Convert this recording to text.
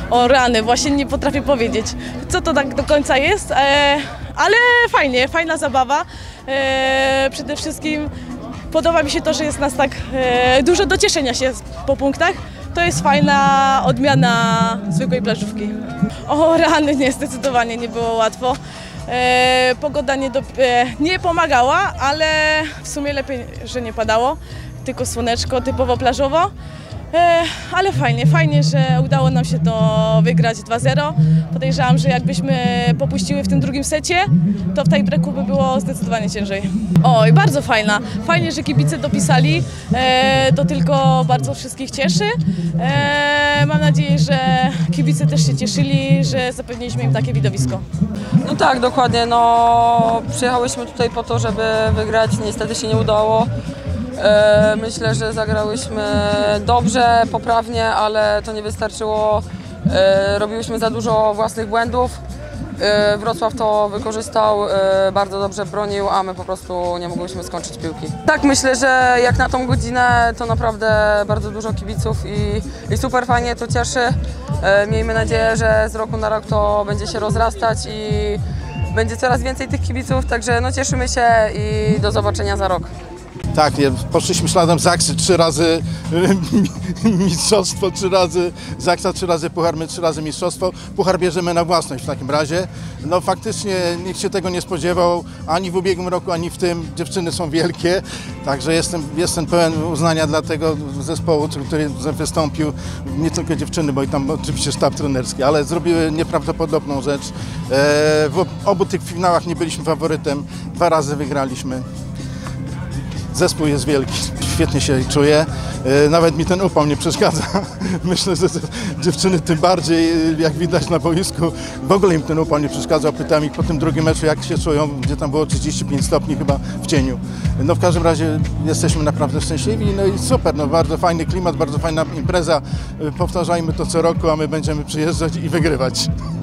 O rany, właśnie nie potrafię powiedzieć, co to tak do końca jest, ale fajnie, fajna zabawa. Przede wszystkim podoba mi się to, że jest nas tak dużo do cieszenia się po punktach. To jest fajna odmiana zwykłej plażówki. O rany, nie, zdecydowanie nie było łatwo. Pogoda nie pomagała, ale w sumie lepiej, że nie padało, tylko słoneczko, typowo plażowo. Ale fajnie, że udało nam się to wygrać 2-0. Podejrzewam, że jakbyśmy popuściły w tym drugim secie, to w tiebreaku by było zdecydowanie ciężej. Oj, bardzo fajna. Fajnie, że kibice dopisali. To tylko bardzo wszystkich cieszy. Mam nadzieję, że kibice też się cieszyli, że zapewniliśmy im takie widowisko. No tak, dokładnie. No, przyjechałyśmy tutaj po to, żeby wygrać. Niestety się nie udało. Myślę, że zagrałyśmy dobrze, poprawnie, ale to nie wystarczyło. Robiłyśmy za dużo własnych błędów. Wrocław to wykorzystał, bardzo dobrze bronił, a my po prostu nie mogłyśmy skończyć piłki. Tak, myślę, że jak na tą godzinę to naprawdę bardzo dużo kibiców i super fajnie to cieszy. Miejmy nadzieję, że z roku na rok to będzie się rozrastać i będzie coraz więcej tych kibiców, także no cieszymy się i do zobaczenia za rok. Tak, poszliśmy śladem Zaksy, 3 razy mistrzostwo, 3 razy Zaksa, 3 razy puchar, my 3 razy mistrzostwo. Puchar bierzemy na własność w takim razie. No faktycznie nikt się tego nie spodziewał, ani w ubiegłym roku, ani w tym. Dziewczyny są wielkie, także jestem pełen uznania dla tego zespołu, który wystąpił. Nie tylko dziewczyny, bo i tam oczywiście sztab trenerski, ale zrobiły nieprawdopodobną rzecz. W obu tych finałach nie byliśmy faworytem, 2 razy wygraliśmy. Zespół jest wielki, świetnie się czuje, nawet mi ten upał nie przeszkadza. Myślę, że dziewczyny tym bardziej, jak widać na boisku, w ogóle im ten upał nie przeszkadzał. Pytałem ich po tym drugim meczu, jak się czują, gdzie tam było 35 stopni chyba w cieniu. No w każdym razie jesteśmy naprawdę szczęśliwi, no i super, no bardzo fajny klimat, bardzo fajna impreza. Powtarzajmy to co roku, a my będziemy przyjeżdżać i wygrywać.